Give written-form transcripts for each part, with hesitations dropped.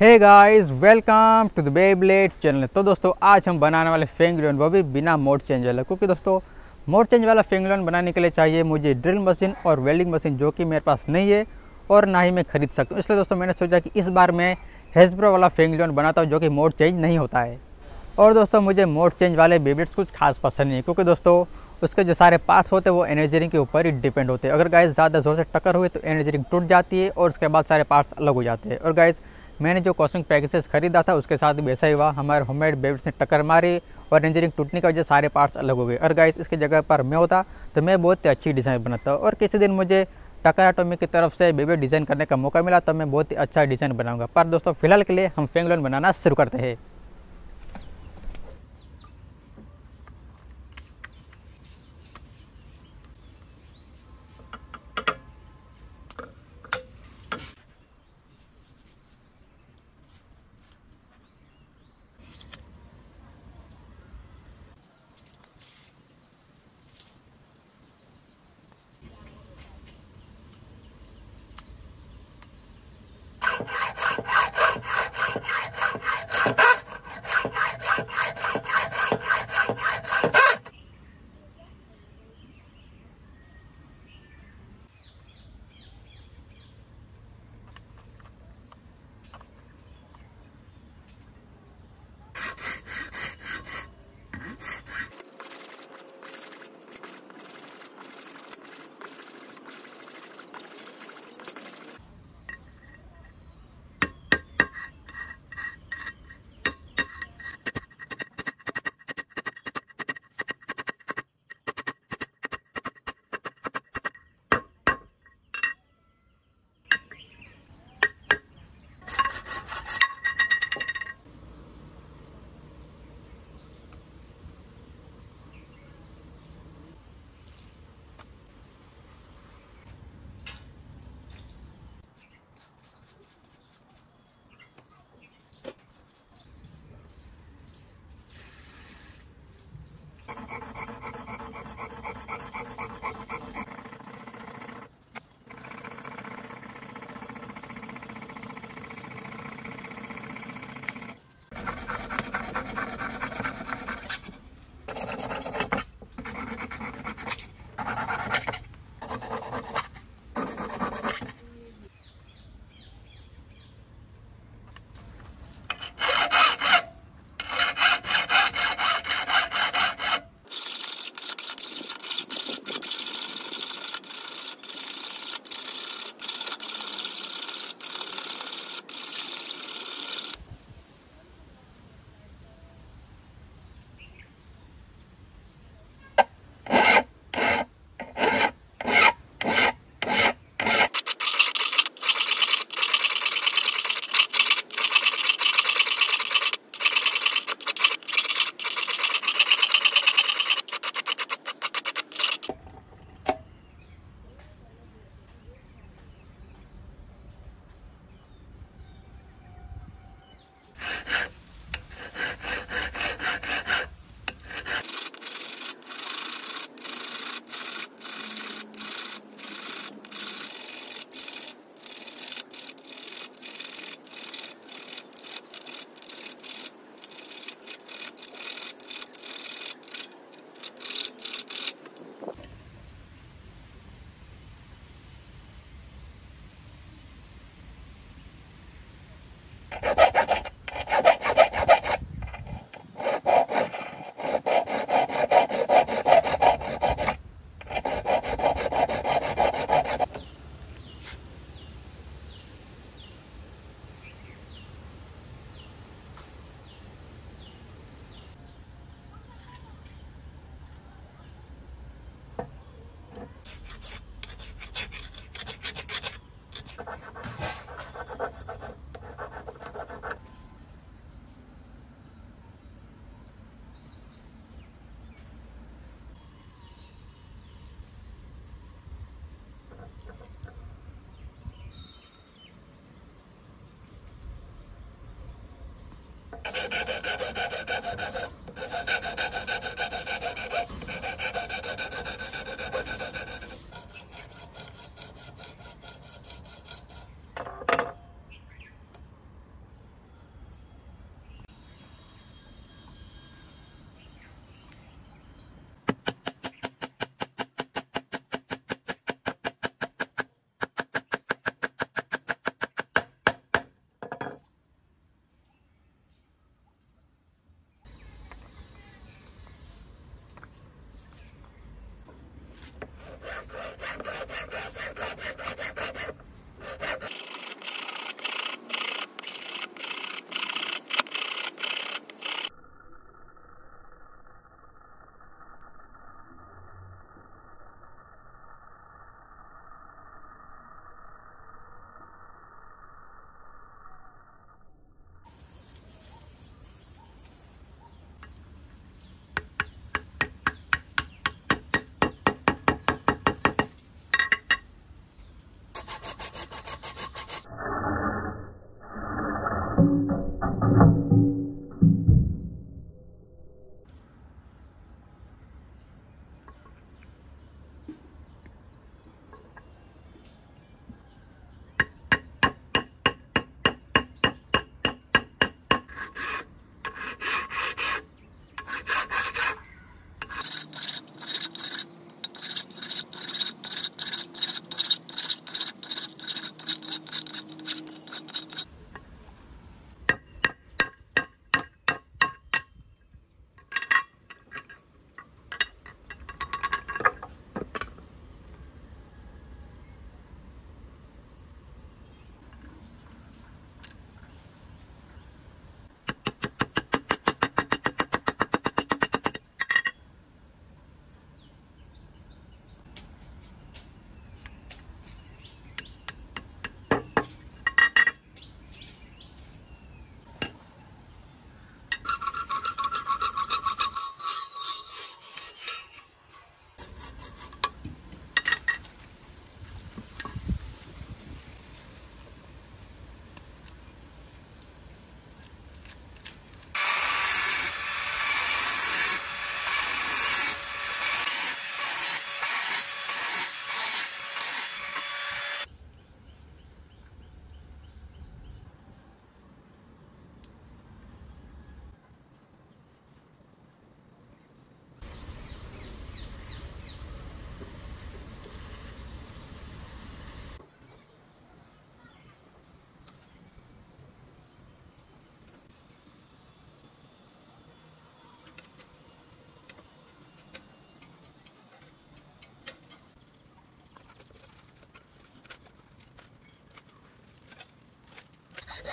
Hey guys, welcome to the Beyblade channel. तो दोस्तों आज हम बनाने वाले फेंगलियन, वो भी बिना मोड चेंज वाला, क्योंकि दोस्तों मोड चेंज वाला फेंगलियन बनाने के लिए चाहिए मुझे ड्रिल मशीन और वेल्डिंग मशीन, जो कि मेरे पास नहीं है और ना ही मैं खरीद सकता हूँ। इसलिए दोस्तों मैंने सोचा कि इस बार मैं हैसब्रो वाला फेंगलियन बनाता हूँ, जो कि मोड चेंज नहीं होता है। और दोस्तों मुझे मोड चेंज वाले बेब्लेड्स कुछ खास पसंद नहीं है, क्योंकि दोस्तों उसके जो सारे पार्ट्स होते हैं वो एनर्जी रिंग के ऊपर ही डिपेंड होते हैं। अगर गाइस ज़्यादा ज़ोर से टक्कर हुए तो एनर्जी रिंग टूट जाती है और उसके बाद सारे पार्ट्स अलग हो जाते हैं। और गाइस मैंने जो कॉस्मिक पैकेजेस खरीदा था उसके साथ भी ऐसा ही हुआ, हमारे होममेड बेब्लेड्स ने टक्कर मारी और एनर्जी रिंग टूटने की वजह से सारे पार्ट्स अलग हो गए। और गाइस इसकी जगह पर मैं होता तो मैं बहुत ही अच्छी डिज़ाइन बनाता। और किसी दिन मुझे टक्कर एटॉमिक की तरफ से बेब्लेड डिज़ाइन करने का मौका मिला तो मैं बहुत ही अच्छा डिज़ाइन बनाऊंगा। पर दोस्तों फिलहाल के लिए हम फेंगलियन बनाना शुरू करते हैं।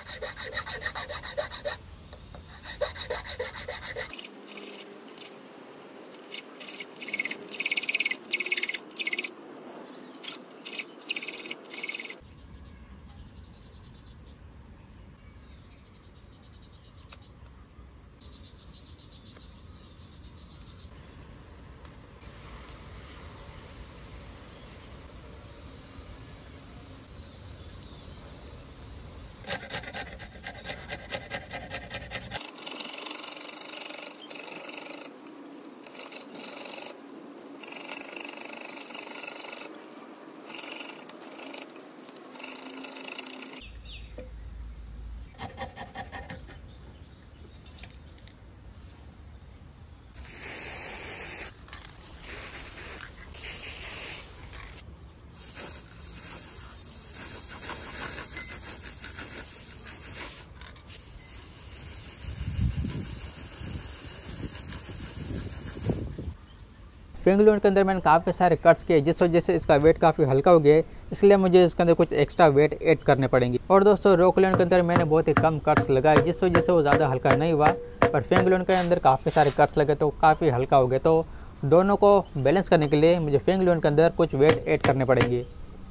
फेंगलून के अंदर मैंने काफ़ी सारे कट्स किए, जिस वजह से इसका वेट काफ़ी हल्का हो गया है, इसलिए मुझे इसके अंदर कुछ एक्स्ट्रा वेट ऐड करने पड़ेंगे। और दोस्तों रॉकलॉन के अंदर मैंने बहुत ही कम कट्स लगाए, जिस वजह से वो ज़्यादा हल्का नहीं हुआ, पर फेंगलून के अंदर काफ़ी सारे कट्स लगे तो काफ़ी हल्का हो गया। तो दोनों को बैलेंस करने के लिए मुझे फेंगलून के अंदर कुछ वेट ऐड करने पड़ेंगे।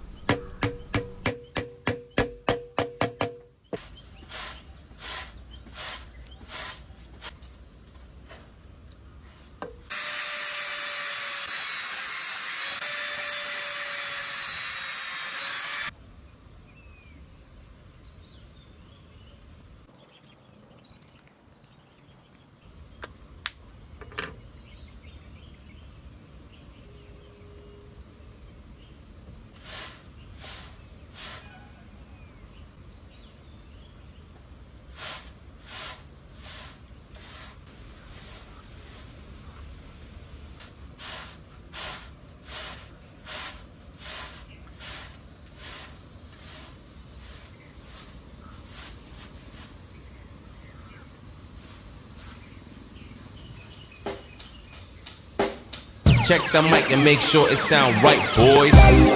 Check the mic and make sure it sound right, boys.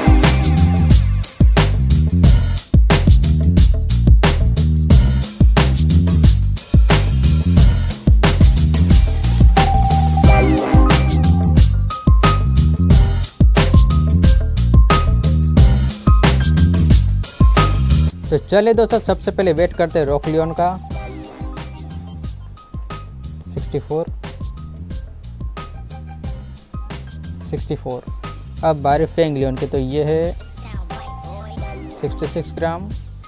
तो चलिए दोस्तों, सबसे पहले वेट करते हैं रॉकलियन का 64। अब बारी फेंगलियन की, तो ये है 66 ग्राम,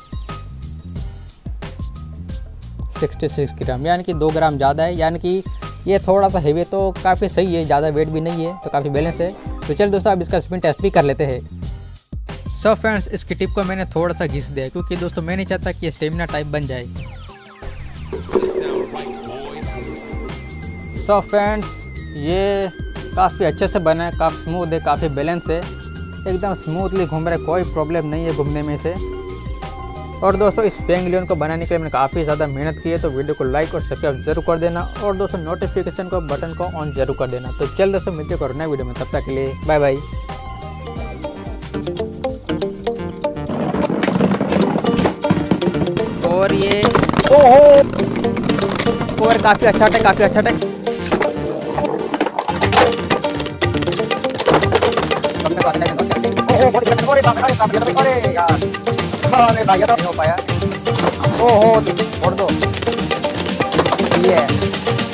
66 ग्राम, यानी कि 2 ग्राम ज़्यादा है, यानी कि ये थोड़ा सा हेवी, तो काफ़ी सही है, ज़्यादा वेट भी नहीं है, तो काफ़ी बैलेंस है। तो चल दोस्तों, अब इसका स्पिन टेस्ट भी कर लेते हैं। सो फ्रेंड्स, इसकी टिप को मैंने थोड़ा सा घिस दिया, क्योंकि दोस्तों मैं नहीं चाहता कि ये स्टेमिना टाइप बन जाए। सो फ्रेंड्स, ये काफ़ी अच्छे से बना है, काफ़ी स्मूथ है, काफ़ी बैलेंस है, एकदम स्मूथली घूम रहा है, कोई प्रॉब्लम नहीं है घूमने में से। और दोस्तों, इस फेंगलियन को बनाने के लिए मैंने काफ़ी ज़्यादा मेहनत की है, तो वीडियो को लाइक और सब्सक्राइब जरूर कर देना, और दोस्तों नोटिफिकेशन को बटन को ऑन जरूर कर देना। तो चल दोस्तों, मिलते हैं नए वीडियो में, तब तक के लिए बाय बाय। और ये ओहो, और काफ़ी अच्छा है, काफ़ी अच्छा है। ओहो, छोड़ दो ये